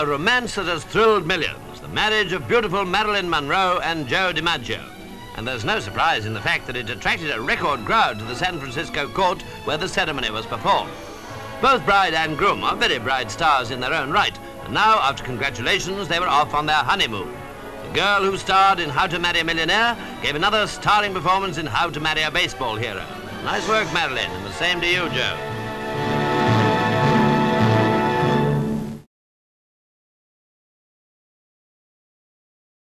a romance that has thrilled millions, the marriage of beautiful Marilyn Monroe and Joe DiMaggio. And there's no surprise in the fact that it attracted a record crowd to the San Francisco court where the ceremony was performed. Both bride and groom are very bright stars in their own right, and now, after congratulations, they were off on their honeymoon. The girl who starred in How to Marry a Millionaire gave another starring performance in How to Marry a Baseball Hero. Nice work, Marilyn, and the same to you, Joe.